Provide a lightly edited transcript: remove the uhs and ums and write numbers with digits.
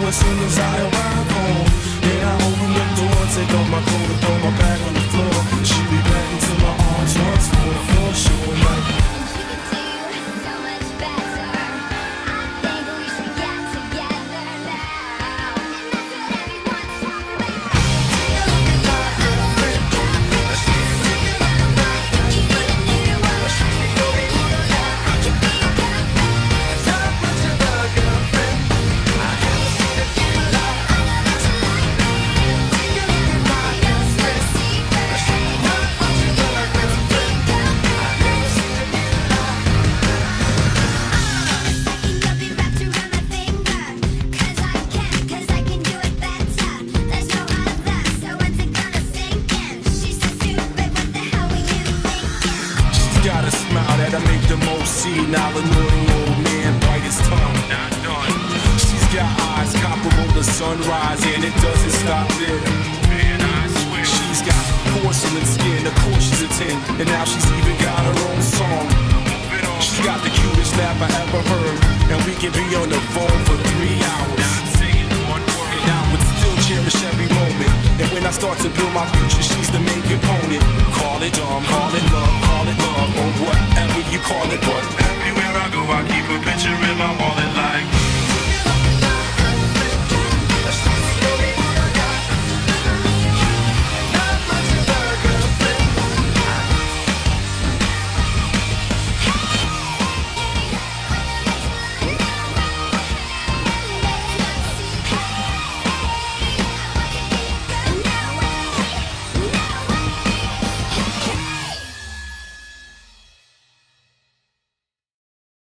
as soon as I arrive home. And I open the door, take off my coat and throw my bag on the floor. She be back into my arms once more, for sure. Like got a smile that'll make the most senile annoying old man bite his tongue. Not done. She's got eyes comparable to sunrise, and it doesn't stop there. Man, I swear. She's got porcelain skin, of course she's a 10, and now she's even got her own song. She's got the cutest laugh I ever heard, and we can be on the phone for 3 hours. Not saying one word, and I would still cherish every moment. And when I start to build my future, she's the main component. Call it dumb, call it love, or whatever you call it, but everywhere I go I keep her